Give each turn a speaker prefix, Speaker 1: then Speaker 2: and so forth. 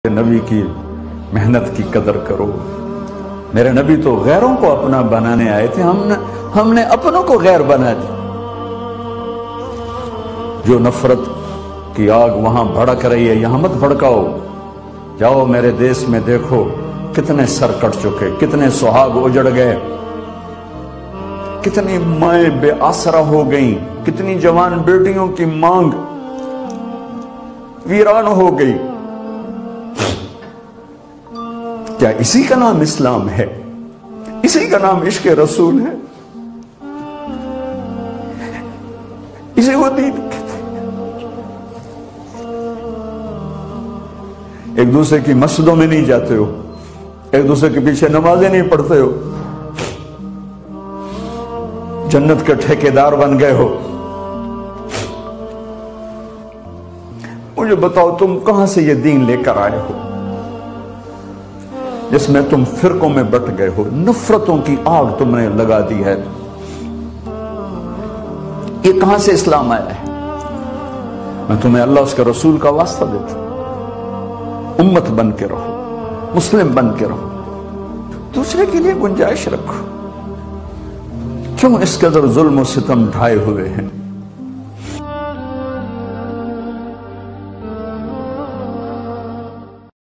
Speaker 1: نبی کی محنت کی قدر کرو۔ میرے نبی تو غیروں کو اپنا بنانے آئے تھے، ہم نے اپنوں کو غیر بنا دی۔ جو نفرت کی آگ وہاں بھڑک رہی ہے یہاں مت بھڑکاؤ۔ جاؤ میرے دیس میں دیکھو کتنے سر کٹ چکے، کتنے سہاگ اجڑ گئے، کتنی مائیں بے آسرا ہو گئیں، کتنی جوان بیٹیوں کی مانگ ویران ہو گئی۔ کیا اسی کا نام اسلام ہے؟ اسی کا نام عشق رسول ہے؟ اسی کو دین کہتے ہیں؟ ایک دوسرے کی مسجدوں میں نہیں جاتے ہو، ایک دوسرے کے پیچھے نمازیں نہیں پڑھتے ہو، جنت کے ٹھیکیدار بن گئے ہو۔ مجھے بتاؤ تم کہاں سے یہ دین لے کر آئے ہو جس میں تم فرقوں میں بٹ گئے ہو، نفرتوں کی آگ تم نے لگا دی ہے؟ یہ کہاں سے اسلام آیا ہے؟ میں تمہیں اللہ اس کے رسول کا واسطہ دیتا ہوں، امت بن کے رہو، مسلم بن کے رہو، دوسرے کے لیے گنجائش رکھو۔ کیوں اس قدر ظلم و ستم ڈھائے ہوئے ہیں؟